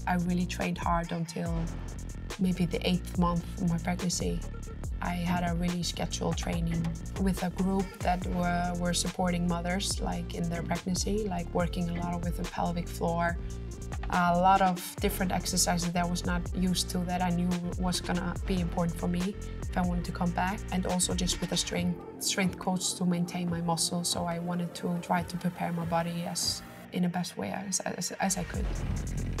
I really trained hard until maybe the 8th month of my pregnancy. I had a really scheduled training with a group that were supporting mothers like in their pregnancy, like working a lot with the pelvic floor, a lot of different exercises that I was not used to that I knew was gonna be important for me if I wanted to come back, and also just with a strength coach to maintain my muscles. So I wanted to try to prepare my body in the best way as I could.